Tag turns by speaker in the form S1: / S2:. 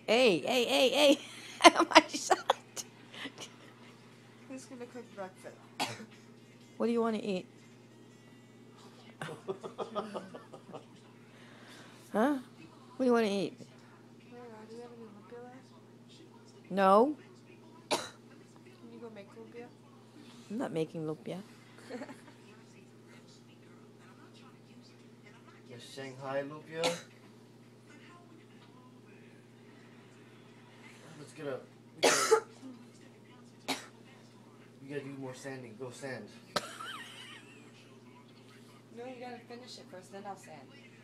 S1: Hey. My son.
S2: Who's gonna cook breakfast?
S1: What do you want to eat? Huh? What do you want to eat?
S2: I don't know. Do we have any lumpia left?
S1: No,
S2: Can you go make lumpia?
S1: I'm not making lumpia.
S3: The Shanghai lumpia. Let's get up. You gotta do more sanding. Go sand.
S2: No, you gotta finish it first, then I'll sand.